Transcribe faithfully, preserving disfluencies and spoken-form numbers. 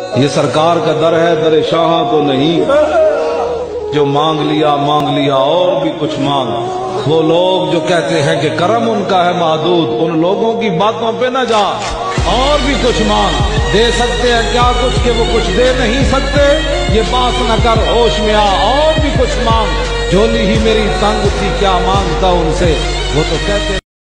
ये सरकार का दर है, दर शाह तो नहीं। जो मांग लिया मांग लिया और भी कुछ मांग। वो लोग जो कहते हैं कि करम उनका है महदूद, उन लोगों की बातों पे न जा, और भी कुछ मांग। दे सकते हैं क्या कुछ कि वो कुछ दे नहीं सकते, ये बात न कर, होश में आ, और भी कुछ मांग। झोली ही मेरी तंग थी, क्या मांगता उनसे, वो तो कहते